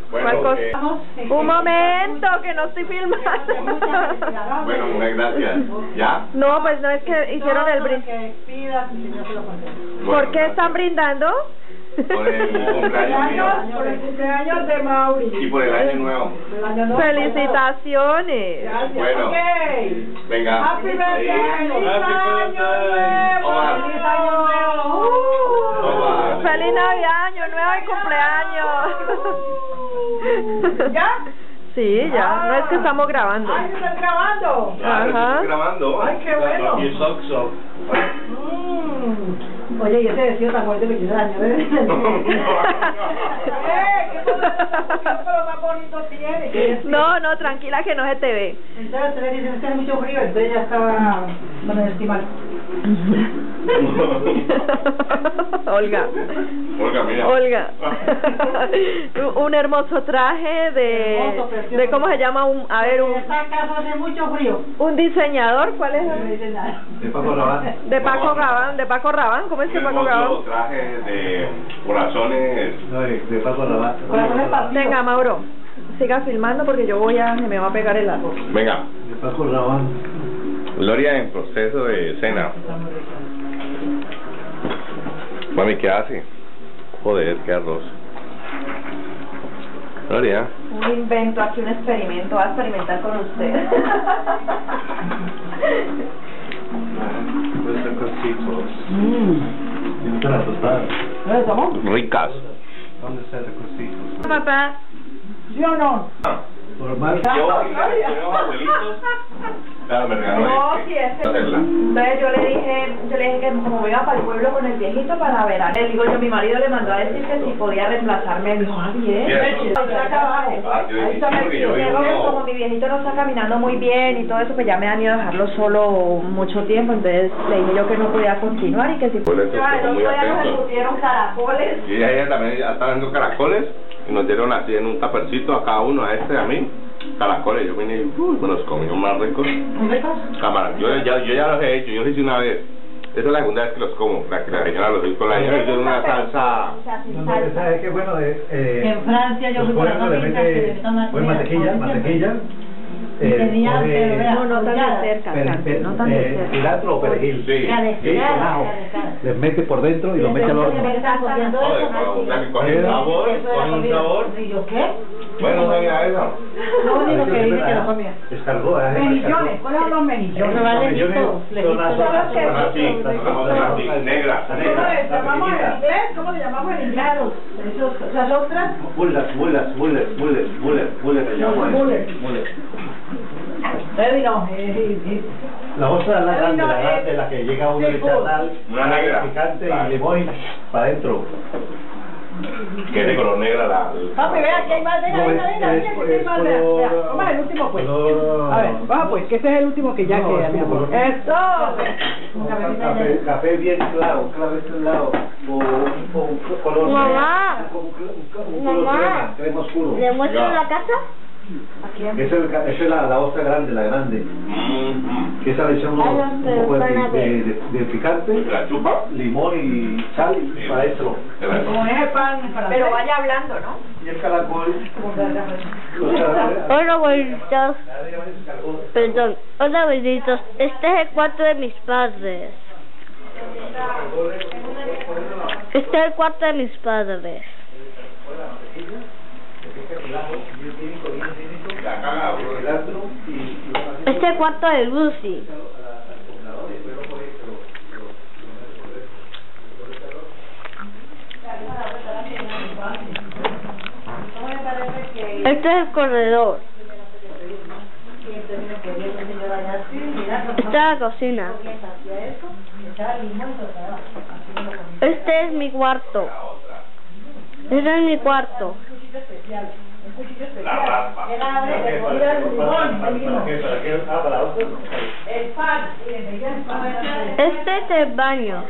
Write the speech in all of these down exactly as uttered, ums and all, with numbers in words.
Bueno, ¿Cuál cosa? eh, Un momento, que no estoy filmando. bueno, muchas gracias. ¿Ya? No, pues no es que hicieron el brindis. ¿Por qué están brindando? Por el cumpleaños mío. Por el cumpleaños de Mauri. Y por el año nuevo. Felicitaciones. Bueno, venga. Happy birthday. Feliz año nuevo. Omar. Feliz año nuevo. Omar. Feliz Navidad, año nuevo y cumpleaños. ¿Ya? Sí, ya. No es que estamos grabando. Ay, ¿se están grabando? Ya, lo Ajá. estoy grabando. Ay, qué bueno. Y socks off. Mm. Oye, y ese vestido tan bonito que tiene el año, ¿eh? ¡Eh! ¿Qué color más bonito tiene? No, no, tranquila que no se te ve. Entonces se le dice, tiene mucho frío, entonces ya estaba con el estimal. Olga. Olga, mira. Olga. Un hermoso traje de, Hermoso, precioso. de ¿cómo se llama? Un, a ver, un, En esta casa hace mucho frío. un diseñador, ¿cuál es? No me el? dice nada. De Paco Rabanne. De Paco Rabanne, de Paco Rabanne, ¿cómo es que Un Paco hermoso Rabanne? traje de corazones. No, de, de Paco Rabanne. Corazones partidos. Venga, Mauro, siga filmando porque yo voy a, se me va a pegar el arroz. Venga. De Paco Rabanne. Gloria en proceso de cena. Mami, ¿qué hace? Joder, qué arroz. Gloria. Un invento aquí, un experimento, va a experimentar con usted. Pues de cositos. Mmm. ¿Y no te la tostadas? ¿Lo tomó? Ricas. ¿Dónde está de cositos? Papá. ¿Sí o no? Normal. Yo, yo, abuelitos. Claro, me regaló No, este. sí, ese. Hacerla. Entonces yo le dije, yo le dije que como me iba para el pueblo con el viejito para verano. Le digo yo, mi marido le mandó a decir que si podía reemplazarme. Me dijo, ah, bien. Sí, Ahí eso. está abajo. Ah, yo Ahí está dije, porque yo vi Luego, uno- como mi viejito no está caminando muy bien y todo eso, pues ya me han ido a dejarlo solo mucho tiempo. Entonces le dije yo que no podía continuar y que si... Pues estos Ah, el son muy otro día nos atentos. pusieron caracoles. Y ella también ya estaba dando caracoles y nos dieron así en un tapercito a cada uno, a este y a mí. Caracoles, yo vine y uh, me los comí más ricos. Cámara, yo ya, yo ya los he hecho, yo los hice una vez. Esa es la segunda vez que los como, la que la señora los hizo con la señora hizo una salsa. No, no, ¿sabes qué bueno? Eh, eh, En Francia yo los fui por la pueblos le finca que le mete metan una- pues, mantequilla, mantequilla. Y tenía, pone, pero vea, No, no tan de cerca, per- Santi, per- no tan de eh, cerca. cilantro o perejil. Sí. Sí, con ajo. Les mete por dentro y lo mete al horno. Joder, para una que coge un sabor, coge un sabor. ¿Y yo qué? Bueno, no sabía eso. Lo único que dice que lo comía. Escargot, ¿eh? Menillones, ¿cuáles son los menillones? Los menillones son las Son los que- Así, vamos a así, negra. ¿Cómo le llamamos en inglés? ¿Cómo le llamamos en inglés? Esos- Las otras. Mulas, mulas, mulas, mulas, mulas, mulas se llaman. Mulas. Mulas. Eddie no, eh, eh, La ostra es la grande, la grande, la que llega a uno le echa sal, Una negra. picante Claro. y limón para adentro. Que es de color negra la. Papi, vea, aquí hay más, venga, No, venga, es- venga, es- venga, aquí hay es más, vea, color- vea, vamos al último pues. color- A ver, vamos pues, que este es el último que ya No, queda, es mi como amor. color- ¡Eso! Café, café bien claro, claro este lado, o un o un color Mamá. negro, un, un, un color Mamá. crema, crema oscuro. ¿Le muestro Ya. la casa? Esa es, el ca- esa es la, la ostra grande, la grande. Mm, Que esa le echamos Ay, un pero poco de, van a de, ver. de, de picante, mm. La chupa. limón y sal y para adentro. Se la- Como es el pan para Pero vaya hablando, ¿no? Y el caracol. Hola, abuelitos. Perdón. Hola, abuelitos. Este es el cuarto de mis padres. Este es el cuarto de mis padres. La caga, bro. Este es el cuarto de Lucy. Este es el corredor. Esta es la cocina. Este es mi cuarto. Este es mi cuarto. La raspa. el pan y le metía el pan. Este es el baño.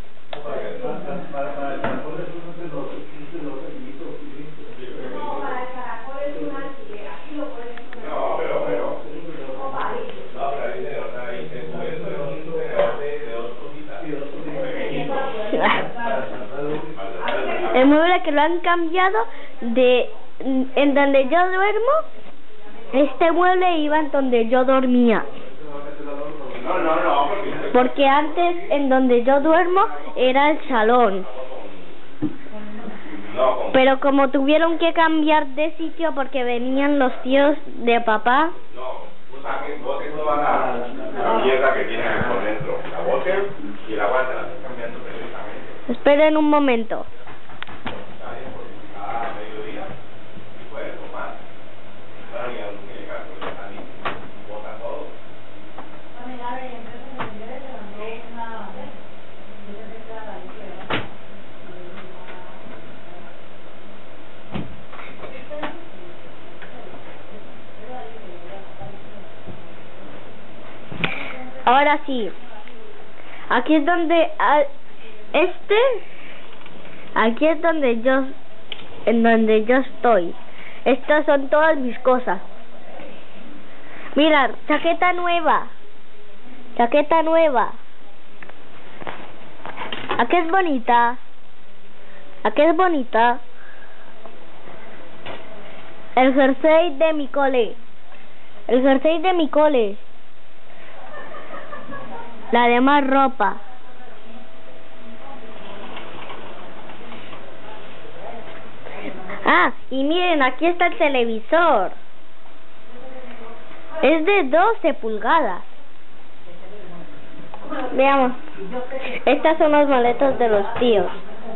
No, pero, pero. No, pero ahí de- o sea, ahí se sube eso de un- de dos cositas. El mueble que lo han cambiado de en donde yo duermo, este mueble iba en donde yo dormía. No, no, no. Porque antes en donde yo duermo era el salón. Pero como tuvieron que cambiar de sitio porque venían los tíos de papá. No, tú saques, botes toda la, la mierda que tienes por dentro. La botes y la guarda la estás cambiando precisamente. Esperen un momento. Ahora sí, aquí es donde a, este, aquí es donde yo, en donde yo estoy. Estas son todas mis cosas. Mira, chaqueta nueva, chaqueta nueva. Aquí es bonita, aquí es bonita. El jersey de mi cole, el jersey de mi cole. La demás ropa. Ah, y miren, aquí está el televisor. Es de doce pulgadas. Veamos. Estas son los maletos de los tíos.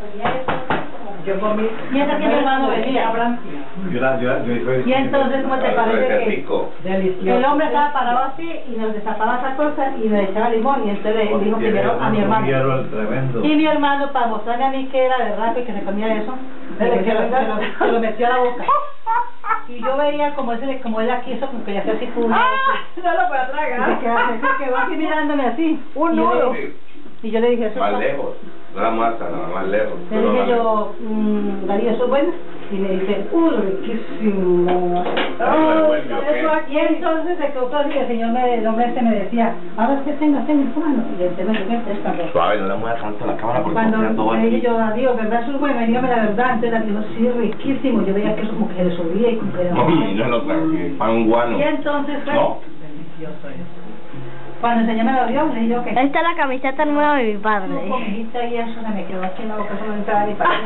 Yo comí. Mientras que mi hermano venía, Yo la, yo, yo, yo, y entonces, ¿cómo te parece que rico. delicioso? El hombre estaba parado así y nos destapaba esas cosas y nos echaba limón y entonces le dijo primero a mi hermano. Y mi hermano, para mostrarme a mí que era de rápido y que se comía eso, se lo, se lo, se lo metió a la boca. Y yo veía como ese, como él aquí, eso como que ya hacía así pum. ¡Ah! No lo puedo tragar. Se quedó así mirándome así. Un nudo. Y yo le dije eso. Más lejos. No la muerta, no, más lejos. Le dije yo, mmm, Darío, ¿eso es bueno? Y me dice, uy, riquísimo. Oh, eso aquí. Y entonces se quedó todo así, el señor, me, el hombre este me decía, ahora que tenga, tenga su mano. Y entonces me dijo, esta cosa. Suave, no le muevas tanto la cámara porque cuando está todo le dije aquí. yo, Darío, ¿verdad? Eso es bueno, dígame la verdad. Entonces Darío dijo, sí, riquísimo. Yo veía que eso como que le subía y como que... Uy, no lo traje, pan guano. Y entonces fue... No. Delicioso eso. Cuando el señor me lo dio, le dije yo que... Esta es la camiseta nueva de mi padre. Un poquito y eso se me quedó aquí en la boca, solo entraba y para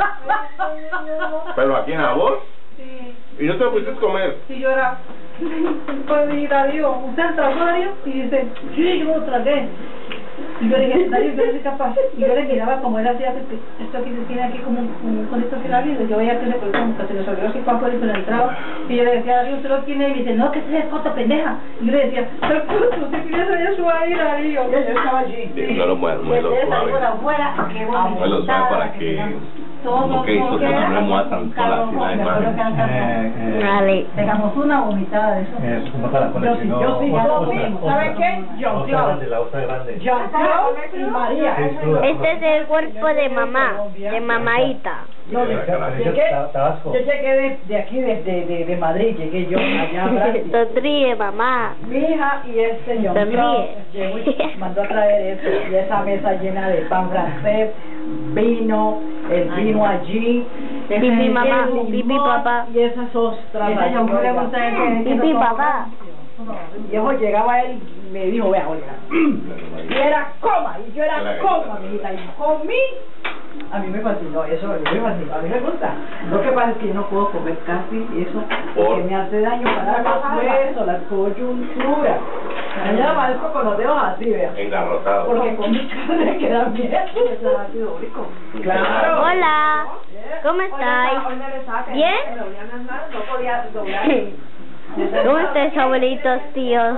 ¿Pero aquí en la voz? Sí. ¿Y no te lo pudiste comer? Y yo era... Pues y Darío, ¿usted tragó, Darío? Y dice, sí, yo lo tragué. Y yo le dije, Darío, yo eres capaz. Y yo le miraba como él hacía, esto aquí se tiene aquí como un, un conito que la vida. Yo veía que se, como que se le salió así para afuera y se le entraba. Y yo le decía, Darío, ¿usted lo tiene? Y me dice, no, que ese es el coto, pendeja. Y yo le decía, pero puto, ¿usted quiere hacer eso ahí, Darío? Y yo estaba allí. Sí, no lo muevas, muévelo suave. Muévelo suave para que... Como que hizo que no le muevas tanto la imagen. Vale. Pegamos una vomitada de eso. Es como para Yo sí, yo sí, yo sí. ¿Sabe qué? Yo, yo. La otra grande. Yo, yo y María. Este es el cuerpo de mamá, de mamaíta. No, llegué, yo llegué de, de aquí, de, de, de, de Madrid, llegué yo allá a Brasil. Sonríe, mamá. Mi hija y el señor Sonríe. llegó y mandó a traer eso, y esa mesa llena de pan francés, vino, el vino allí, Pipi mamá, pipi papá. y esas ostras. Pipi papá. Y yo llegaba él y me dijo, vea, Olga, y era coma, y yo era coma, mi hija, y comí. A mí me fascinó eso, a mí me fascinó, a mí me gusta. Lo que pasa es que yo no puedo comer casi eso, porque me hace daño para los huesos, las coyunturas. A mí me amanezco con los dedos así, vea. Engarrotado. Porque con mi carne queda bien. Es ácido úrico. Claro. Hola, ¿cómo estáis? ¿Bien? No podía doblar. ¿Cómo estáis, abuelitos, tíos?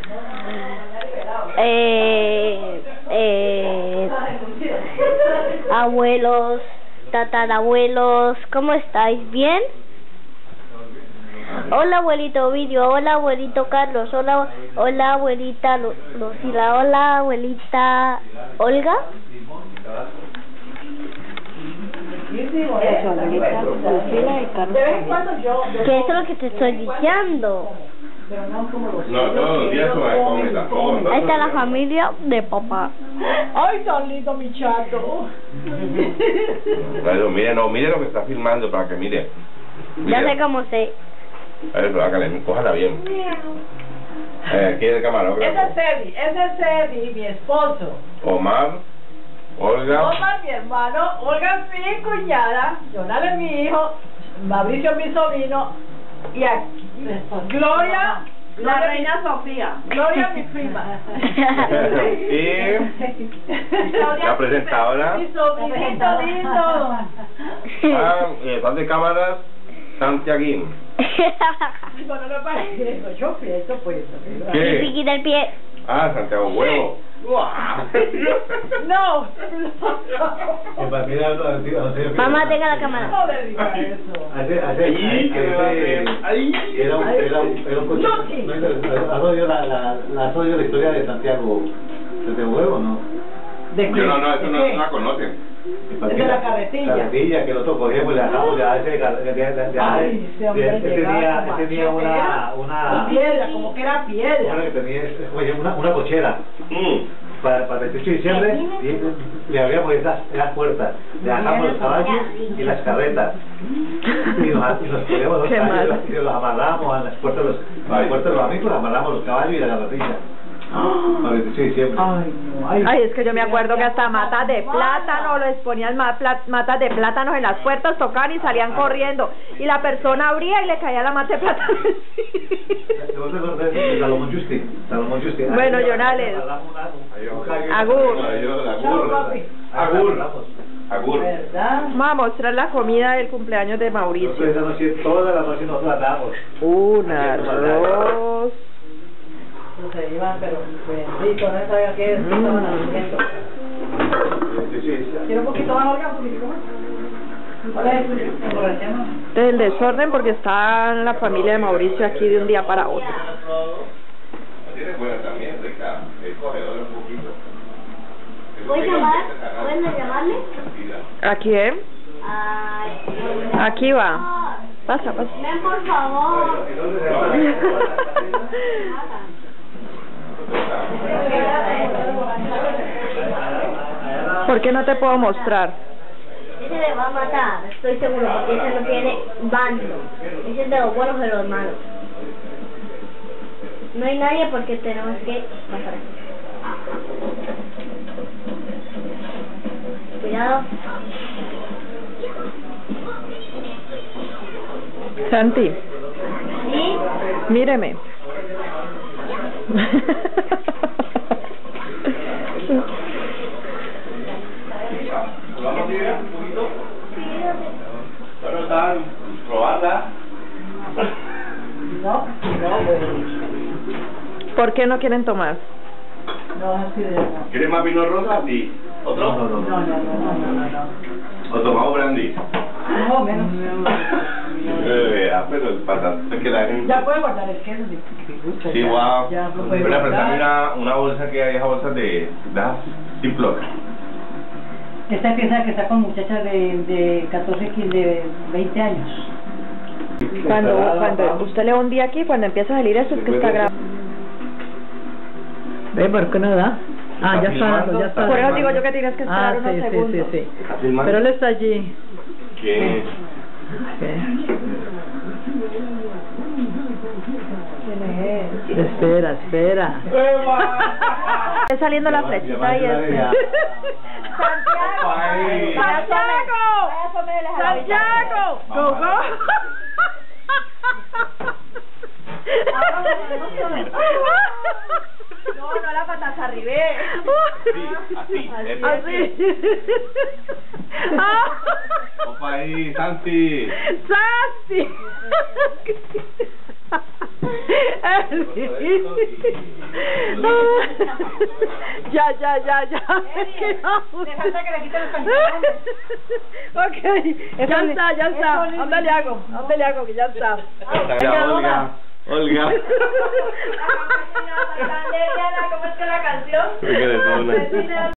Eh, eh, abuelos, tatarabuelos, ¿cómo estáis? ¿Bien? Hola, abuelito Ovidio, hola, abuelito Carlos, hola, hola, abuelita Lu- Lucila, hola, abuelita Olga. Eso, abuelita Lucila y Carlos. Que eso es lo que te estoy diciendo. No, todos los días se va a comer tampoco. Ahí está la familia de papá. Ay, tan lindo mi chato. Bueno, mire, no, mire lo que está filmando para que mire. Ya Bien. sé cómo sé. A ver, pero hágale, cójala bien. Eh, ¿quién es el camarógrafo? Ese es Sebi, ese es Sebi, mi esposo. Omar, Olga. Omar, mi hermano, Olga es mi cuñada, Jonal es mi hijo, Mauricio es mi sobrino, y aquí, Gloria, La Gloria, reina Sofía. Gloria mi prima. Y la presentadora. Mi sobrinito lindo. Ah, eh, ¿cuál de cámaras? Santiaguín. Bueno, no parece eso, yo pienso pues. ¿Qué? Y si quita el pie. Ah, Santiago Huevo. No, Mamá, tenga la cámara. no le digas eso. Hace, hace, Ahí, que me va a hacer. Ahí. Era un, era un, era un coche. No, sí. ¿Has oído la, la, la, has oído la historia de Santiago? ¿De Huevo, no? ¿De qué? Yo no, no, eso ¿De no, qué? no la conocen. Es de la carretilla. Carretilla, que nosotros cogíamos y le dejamos ya ese. Ay, ese hombre tenía, llegaba tenía como una. era una piedra, como que era una piedra. que tenía oye, una, una cochera. Mm. Para, para el veintiocho de diciembre y le abríamos esas, esas puertas, le dejamos los caballos y las carretas y nos, y nos poníamos los Qué caballos mal. y los amarramos a las puertas de los, a las puertas de los amigos, amarramos los caballos y la carretilla para el veintiocho de diciembre. Ay, no, ay. Ay, es que yo me acuerdo que hasta matas de plátano, les ponían ma- pla- matas de plátanos en las puertas, tocaban y salían corriendo. Y la persona abría y le caía la mata de plátano. ¿Te acuerdas de Salomón Justi? Salomón Justi. Bueno, Jonales. Agur. Agur. Agur. Agur. ¿Verdad? Vamos a mostrar la comida del cumpleaños de Mauricio. Nosotros esa noche, toda la noche nos tratamos. Un arroz. Se iban, pero bendito, no sabía qué estaban haciendo. ¿Quiere un poquito más, Olga? ¿Un poquito más? ¿Cuál es el emborrachemos? Este es el desorden porque está la familia de Mauricio aquí de un día para otro. Tiene buena también, rica. El cogedor un poquito. ¿Puedes llamar? ¿Puedes llamarle? ¿Aquí, eh? Ay, Aquí va. Pasa, pasa. ven, por favor. ¿Por qué no te puedo mostrar? Ese le va a matar, estoy seguro, porque ese no tiene bando. Ese es de los buenos de los malos. No hay nadie porque tenemos que pasar. Cuidado. Santi, ¿Sí? míreme. ¿Vamos a ir un poquito? Bueno, están probarla. No, no, güey. ¿Por qué no quieren tomar? No, así de no. ¿Quieres más vino rosa? Sí. ¿Otro? No, no, No, no, no, no, no, no. ¿O tomamos brandy? No, menos. Eh, ah, pero el patata es que la gente... Ya puede guardar el queso si si gusta. Sí, ya, wow. Ya lo puede Pero guardar. una, una bolsa que hay, esa bolsa de... ¿Das? Ziploc. Esta piensa que está con muchachas de, de catorce, quince, de veinte años. Cuando, cuando usted le da un día aquí, cuando empieza a salir eso es que está grave. ¿Ve por qué no da? Ah, ya está dando, ya está Por eso dando. digo yo que tienes que esperar Ah, unos sí, sí, segundos. sí, sí. ¿Está filmando? Pero él está allí. ¿Quién? Espera, espera. Está saliendo la flechita y es... Ay. ¡Santiago! ¡Santiago! ¡Go, go! No, no la patas arriba. Sí, así. eso. Así. Opa ahí, Santi. ¡Santi! Ya, ya, ya, ya. Le falta que le quiten los pantalones. Ok, ya está, ya está. ¿Dónde le hago? ¿Dónde le hago? Que ya está. Ya, Olga. Olga. ¿Cómo es que la canción? ¿Qué le pone?